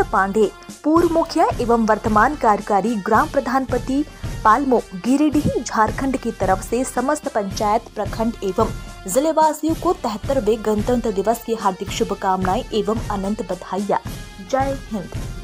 पांडे, पूर्व मुखिया एवं वर्तमान कार्यकारी ग्राम प्रधान पति पालमो, गिरिडीह, झारखंड की तरफ से समस्त पंचायत, प्रखंड एवं जिलेवासियों को 73वें गणतंत्र दिवस की हार्दिक शुभकामनाएं एवं अनंत बधाइयां। जय हिंद।